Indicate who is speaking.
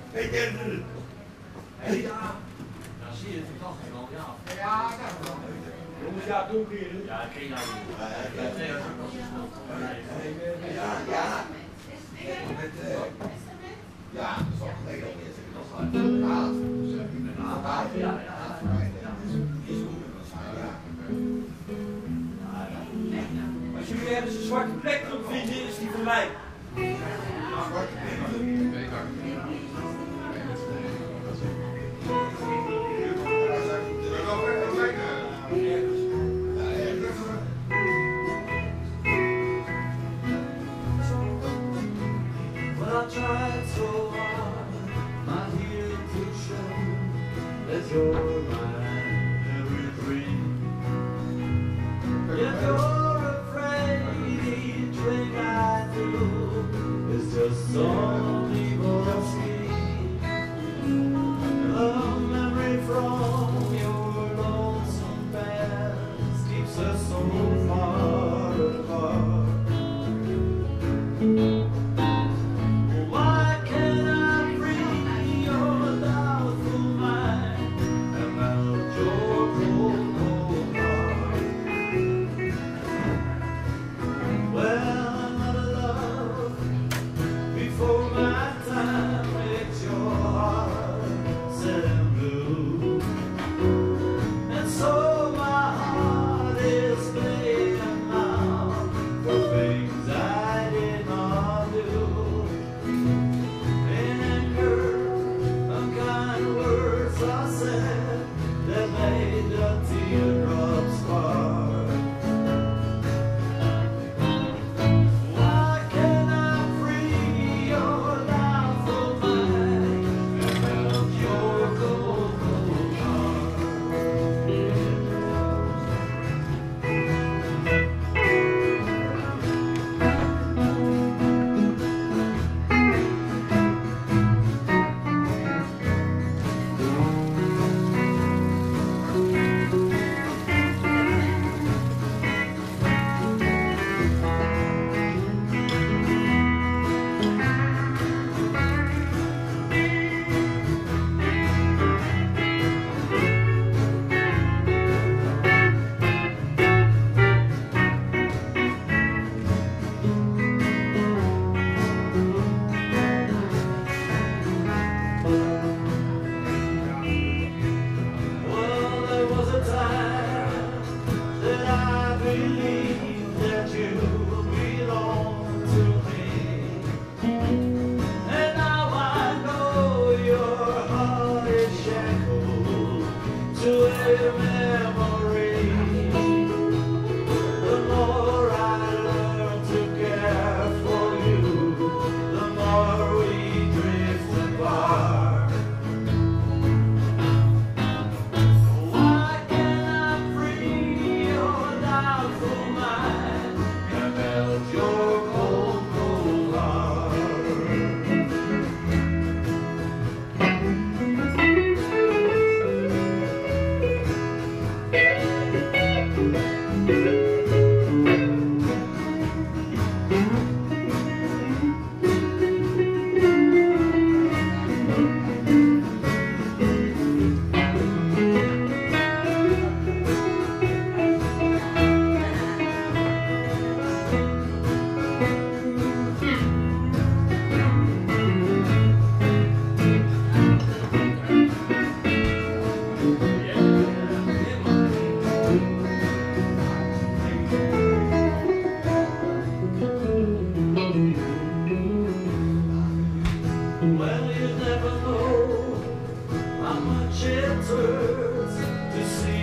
Speaker 1: Ja. Nou zie je het, ik dacht wel, ja.
Speaker 2: Ja, dat wel.
Speaker 3: Jongens, ja, donkeren.
Speaker 1: Ja, ik ken jou niet. Nee, dat is ook wel zo snel.
Speaker 2: Ja, ja. Met, ja, dat is al geleden al eerst. Dat is al laat.
Speaker 1: Ja, ja.
Speaker 3: Als jullie ergens een zwarte plek op vinden, is die voor mij.
Speaker 2: Zwarte plek.
Speaker 4: Well, I tried so hard, my here to show that you're my everything. Yet you're afraid each thing I do is just some evil scheme. The memory from your lonesome past keeps us so far apart. Why can't I free your doubtful mind and melt your cold, cold heart? Well, another love before my time makes your heart sad and blue. And so my heart is paying now for things I did not do. In anger, unkind words are said that made the teardrops part. Why can't I free your doubtful mind and melt your cold, cold heart? Well, there was a time that I believed that you belonged to me, and now I know your heart is shackled to a memory. The more I learn to care for you, the more we drift apart. Why can't I free your doubtful mind and melt your cold, cold heart? Well, you never know how much it hurts to see